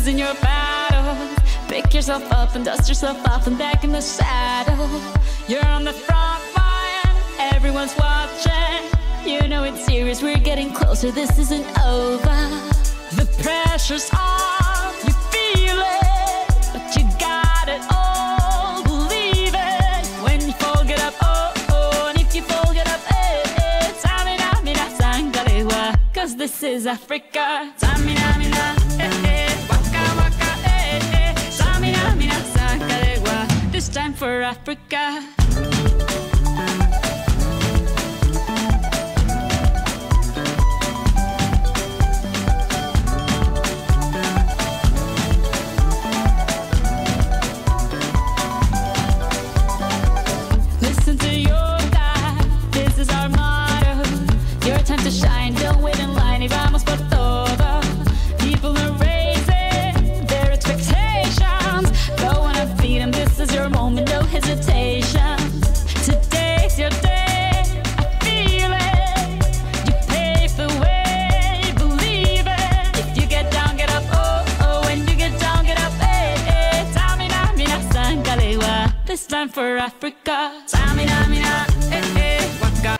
losing your battle. Pick yourself up and dust yourself off and back in the saddle. You're on the front line, everyone's watching. You know it's serious, we're getting closer, this isn't over. The pressure's on, you feel it, but you got it all, believe it. When you fall, get up, oh, oh, and if you fall, get up, eh, eh. Samina, mina, sangalewa, cause this is Africa. Samina, mina, eh, eh, waka, waka, eh, eh. Samina, mina, sangalewa, this time for Africa. Listen to your God, this is our motto. Your time to shine, don't wait in line, y vamos por todo. People are raising their expectations. Go on and feed them, this is your moment, no hesitation. Today's your day, I feel it. You pave the way, believe it. If you get down, get up, oh, oh. When you get down, get up, eh, eh. Tamina, mina, sangalewa, this time for Africa. Tamina, mina, eh, eh, waka.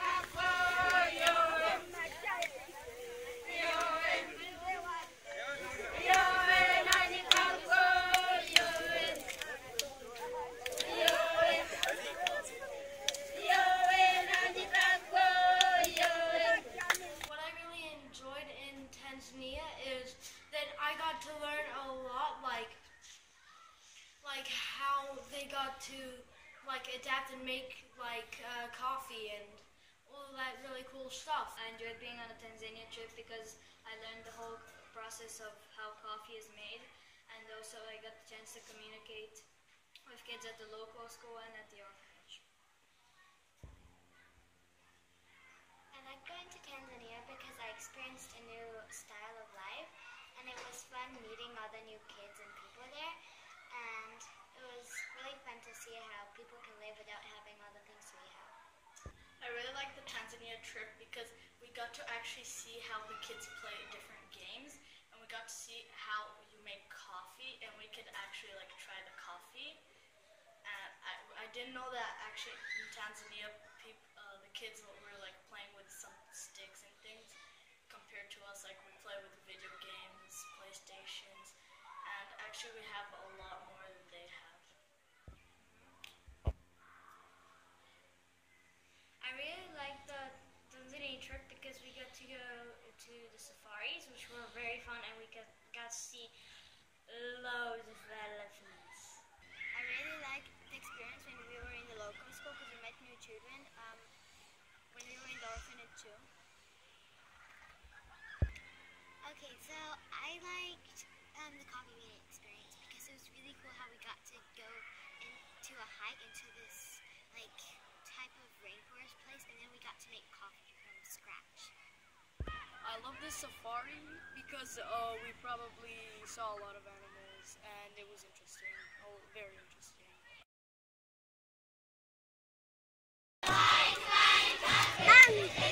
What I really enjoyed in Tanzania is that I got to learn a lot, like how they got to adapt and make coffee and all that really cool stuff. I enjoyed being on a Tanzania trip because I learned the whole process of how coffee is made, and also I got the chance to communicate with kids at the local school and at the orphanage. I like going to Tanzania because I experienced a new style of life, and it was fun meeting all the new kids and people there, and it was really fun to see how people can live without having all the things we have. I really like the Tanzania trip because we got to actually see how the kids play different games, and we got to see how you make coffee, and we could actually try the coffee. And I didn't know that actually in Tanzania the kids were playing with some sticks and things compared to us. We play with video games, PlayStations, and actually we have a lot more than they have. I really liked the Tanzania trip because we got to go to the safaris, which were very fun, and we got to see loads of elephants. I really liked the experience when we were in the local school because we met new children when we were in the orphanage too. Okay, so I liked the coffee meeting experience because it was really cool how we got to go into a hike into this type of rainforest place, and then we got to make coffee from scratch. I love this safari because we probably saw a lot of animals, and it was interesting, very interesting. Mom!